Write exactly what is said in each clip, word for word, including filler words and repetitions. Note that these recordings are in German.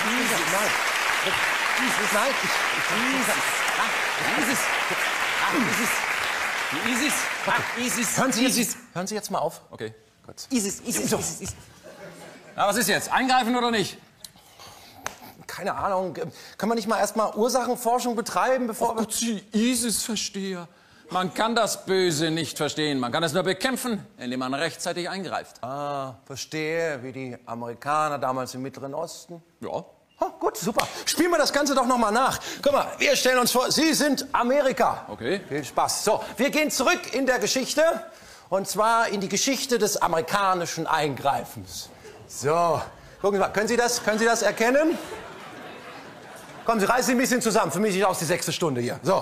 ISIS. Nein. ISIS. Nein. ISIS. ISIS. ISIS. Die ISIS. Ach, ISIS. Hören Sie, ISIS. Jetzt, hören Sie jetzt mal auf. Okay, gut. ISIS, ISIS, ISIS, ISIS. Na, was ist jetzt? Eingreifen oder nicht? Keine Ahnung. Können wir nicht mal erst mal Ursachenforschung betreiben, bevor... Oh Gott, Sie ISIS-Versteher. Man kann das Böse nicht verstehen. Man kann es nur bekämpfen, indem man rechtzeitig eingreift. Ah, verstehe. Wie die Amerikaner damals im Mittleren Osten. Ja. Ha, gut, super. Spielen wir das Ganze doch noch mal nach. Guck mal, wir stellen uns vor, Sie sind Amerika. Okay. Viel Spaß. So, wir gehen zurück in der Geschichte. Und zwar in die Geschichte des amerikanischen Eingreifens. So, gucken Sie mal, können Sie das, können Sie das erkennen? Kommen Sie, reißen Sie ein bisschen zusammen. Für mich ist auch die sechste Stunde hier. So.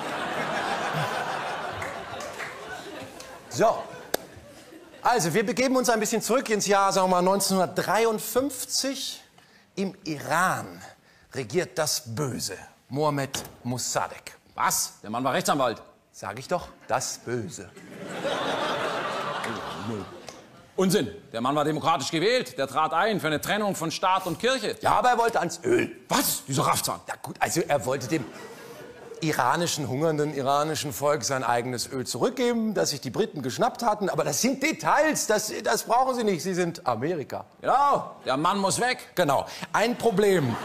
So. Also, wir begeben uns ein bisschen zurück ins Jahr, sagen wir mal, neunzehnhundertdreiundfünfzig. Im Iran regiert das Böse. Mohammed Mossadegh. Was? Der Mann war Rechtsanwalt. Sag ich doch, das Böse. Unsinn. Der Mann war demokratisch gewählt. Der trat ein für eine Trennung von Staat und Kirche. Ja, aber er wollte ans Öl. Was? Dieser Raffzahn. Ja gut, also er wollte dem iranischen, hungernden iranischen Volk sein eigenes Öl zurückgeben, das sich die Briten geschnappt hatten. Aber das sind Details, das, das brauchen Sie nicht. Sie sind Amerika. Genau. Der Mann muss weg. Genau. Ein Problem.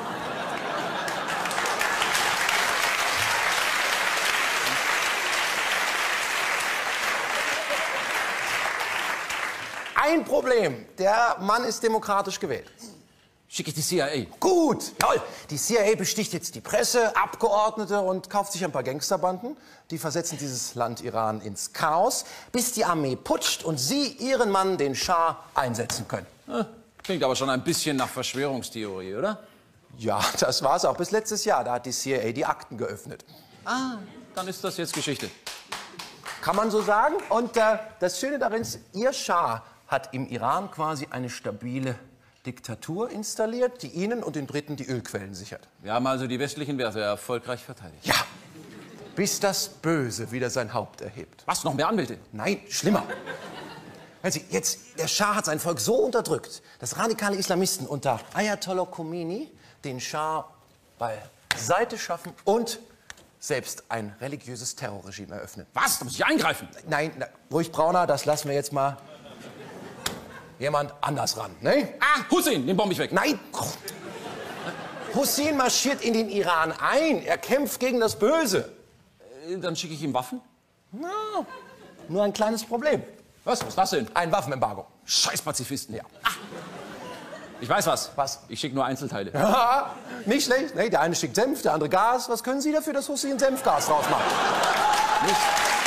Ein Problem. Der Mann ist demokratisch gewählt. Schicke ich die C I A. Gut, toll. Die C I A besticht jetzt die Presse, Abgeordnete und kauft sich ein paar Gangsterbanden. Die versetzen dieses Land Iran ins Chaos, bis die Armee putscht und sie ihren Mann, den Schah, einsetzen können. Klingt aber schon ein bisschen nach Verschwörungstheorie, oder? Ja, das war's auch bis letztes Jahr. Da hat die C I A die Akten geöffnet. Ah, dann ist das jetzt Geschichte. Kann man so sagen. Und äh, das Schöne darin ist, ihr Schah hat im Iran quasi eine stabile Diktatur installiert, die Ihnen und den Briten die Ölquellen sichert. Wir haben also die westlichen Werte erfolgreich verteidigt. Ja, bis das Böse wieder sein Haupt erhebt. Was, noch mehr Anwälte? Nein, schlimmer. Hören Sie, jetzt, der Schah hat sein Volk so unterdrückt, dass radikale Islamisten unter Ayatollah Khomeini den Schah beiseite schaffen und selbst ein religiöses Terrorregime eröffnen. Was? Da muss ich eingreifen. Nein, na, ruhig Brauner, das lassen wir jetzt mal jemand anders ran, ne? Ah, Hussein, den bombe ich weg. Nein! Hussein marschiert in den Iran ein. Er kämpft gegen das Böse. Äh, Dann schicke ich ihm Waffen? Na, nur ein kleines Problem. Was? Was ist das denn? Ein Waffenembargo. Scheiß Pazifisten. Ja. Ah. Ich weiß was. Was? Ich schicke nur Einzelteile. Ja, nicht schlecht. Nee, der eine schickt Senf, der andere Gas. Was können Sie dafür, dass Hussein Senfgas draus macht? Nicht.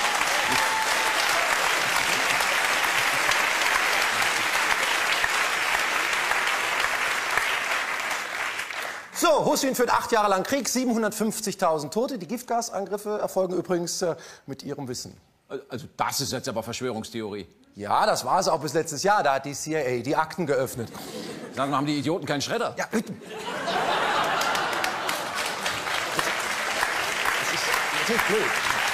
So, Hussein führt acht Jahre lang Krieg, siebenhundertfünfzigtausend Tote. Die Giftgasangriffe erfolgen übrigens äh, mit Ihrem Wissen. Also das ist jetzt aber Verschwörungstheorie. Ja, das war es auch bis letztes Jahr. Da hat die C I A die Akten geöffnet. Sagen wir, haben die Idioten keinen Schredder? Ja, bitte. Das ist natürlich blöd.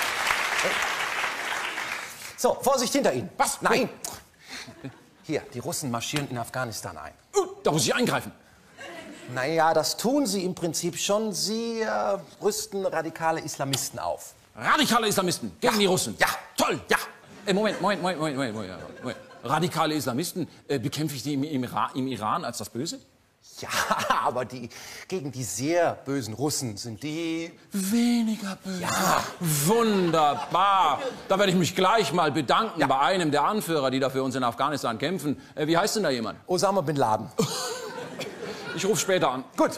So, Vorsicht hinter Ihnen. Was? Nein. Hier, die Russen marschieren in Afghanistan ein. Uh, da muss ich eingreifen. Naja, das tun sie im Prinzip schon. Sie äh, rüsten radikale Islamisten auf. Radikale Islamisten gegen Ja. die Russen. Ja. Toll. Ja. Äh, Moment, Moment, Moment, Moment, Moment, Moment, Moment. Radikale Islamisten, äh, bekämpfe ich die im, im, Ira im Iran als das Böse? Ja, aber die, gegen die sehr bösen Russen sind die... Weniger böse. Ja. Wunderbar. Da werde ich mich gleich mal bedanken ja. bei einem der Anführer, die da für uns in Afghanistan kämpfen. Äh, wie heißt denn da jemand? Osama Bin Laden. Ich rufe später an. Gut.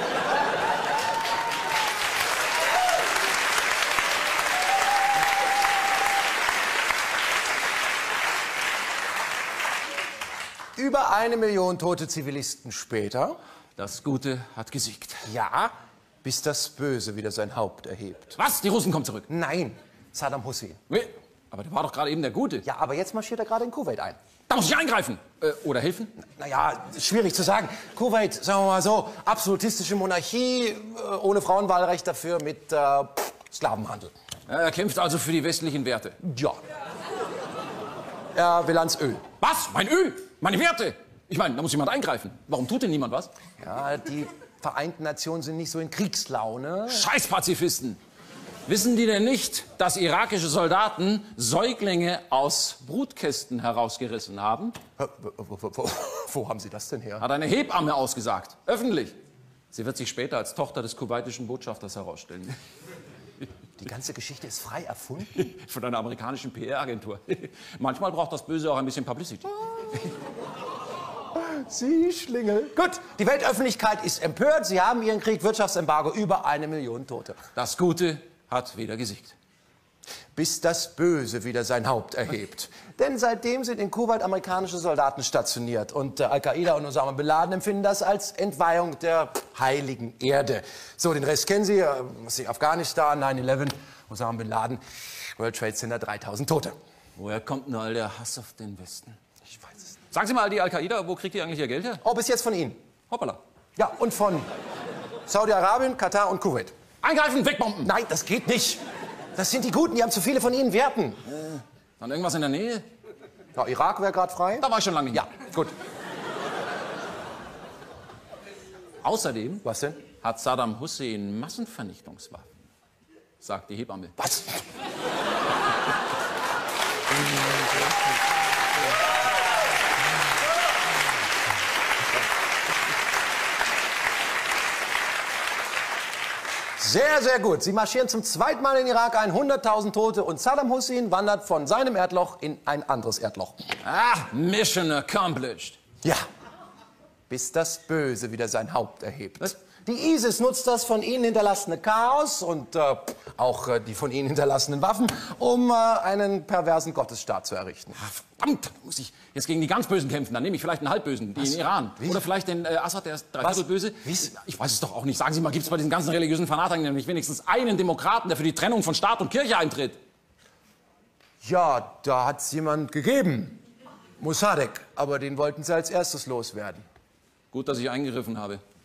Über eine Million tote Zivilisten später. Das Gute hat gesiegt. Ja, bis das Böse wieder sein Haupt erhebt. Was? Die Russen kommen zurück? Nein, Saddam Hussein. Nee, aber der war doch gerade eben der Gute. Ja, aber jetzt marschiert er gerade in Kuwait ein. Da muss ich eingreifen. Äh, oder helfen? Naja, schwierig zu sagen. Kuwait, sagen wir mal so, absolutistische Monarchie, äh, ohne Frauenwahlrecht, dafür mit äh, Sklavenhandel. Er kämpft also für die westlichen Werte. Ja. Er will ans Öl. Was? Mein Öl? Meine Werte? Ich meine, da muss jemand eingreifen. Warum tut denn niemand was? Ja, die Vereinten Nationen sind nicht so in Kriegslaune. Scheiß Pazifisten! Wissen die denn nicht, dass irakische Soldaten Säuglinge aus Brutkästen herausgerissen haben? Wo, wo, wo, wo haben Sie das denn her? Hat eine Hebamme ausgesagt. Öffentlich. Sie wird sich später als Tochter des kuwaitischen Botschafters herausstellen. Die ganze Geschichte ist frei erfunden? Von einer amerikanischen P R-Agentur. Manchmal braucht das Böse auch ein bisschen Publicity. Sie Schlingel. Gut, die Weltöffentlichkeit ist empört. Sie haben Ihren Krieg, Wirtschaftsembargo, über eine Million Tote. Das Gute hat wieder gesiegt. Bis das Böse wieder sein Haupt erhebt. Denn seitdem sind in Kuwait amerikanische Soldaten stationiert. Und äh, Al-Qaida und Osama Bin Laden empfinden das als Entweihung der heiligen Erde. So, den Rest kennen Sie. Äh, was ist Afghanistan, neun elf, Osama Bin Laden, World Trade Center, dreitausend Tote. Woher kommt denn all der Hass auf den Westen? Ich weiß es nicht. Sagen Sie mal, die Al-Qaida, wo kriegt die eigentlich ihr Geld her? Oh, bis jetzt von Ihnen. Hoppala. Ja, und von Saudi-Arabien, Katar und Kuwait. Eingreifen, wegbomben! Nein, das geht nicht. Das sind die Guten, die haben zu viele von Ihnen Werten. Äh, dann irgendwas in der Nähe? Ja, Irak wäre gerade frei. Da war ich schon lange nicht. Ja, gut. Außerdem Was denn? hat Saddam Hussein Massenvernichtungswaffen, sagt die Hebamme. Was? Sehr, sehr gut. Sie marschieren zum zweiten Mal in den Irak ein, hunderttausend Tote, und Saddam Hussein wandert von seinem Erdloch in ein anderes Erdloch. Ah, Mission accomplished. Ja, bis das Böse wieder sein Haupt erhebt. Was? Die ISIS nutzt das von ihnen hinterlassene Chaos und äh, auch äh, die von ihnen hinterlassenen Waffen, um äh, einen perversen Gottesstaat zu errichten. Ah, verdammt, muss ich jetzt gegen die ganz Bösen kämpfen. Dann nehme ich vielleicht einen Halbbösen, die Was? in Iran. Wie? Oder vielleicht den äh, Assad, der ist dreiviertel böse. Wie? Ich weiß es doch auch nicht. Sagen Sie mal, gibt es bei diesen ganzen religiösen Fanatikern nämlich wenigstens einen Demokraten, der für die Trennung von Staat und Kirche eintritt? Ja, da hat es jemand gegeben. Mossadegh. Aber den wollten sie als erstes loswerden. Gut, dass ich eingegriffen habe.